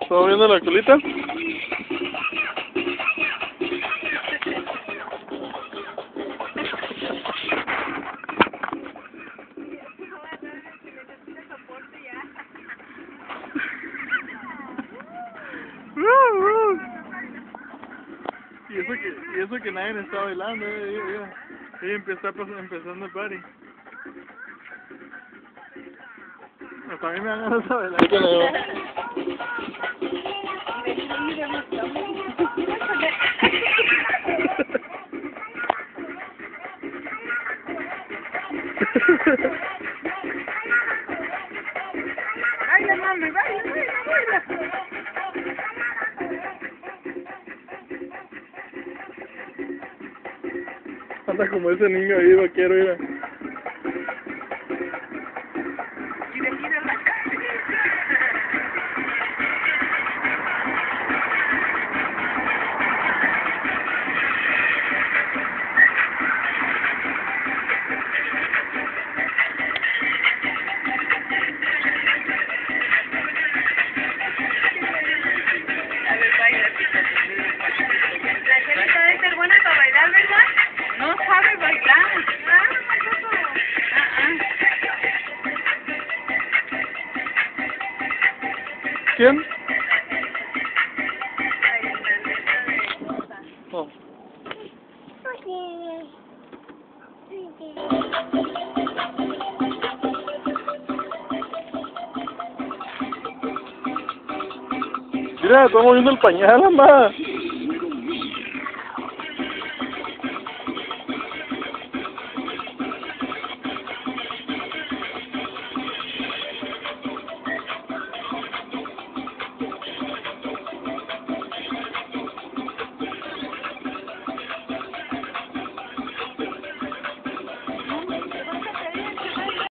¿Estamos viendo la colita? Y eso que nadie está bailando, ella empezando el party. Hasta a mí me dan ganas de bailar. Baila, mami, baila, baila, baila. Anda como ese niño ahí vaquero, mira. Y de gira la cara. A ver, baila, fíjate. La Angélica debe ser buena para bailar, ¿verdad? No sabe bailar. ¿Quién? Oh. Mira, estamos viendo el pañal, mamá.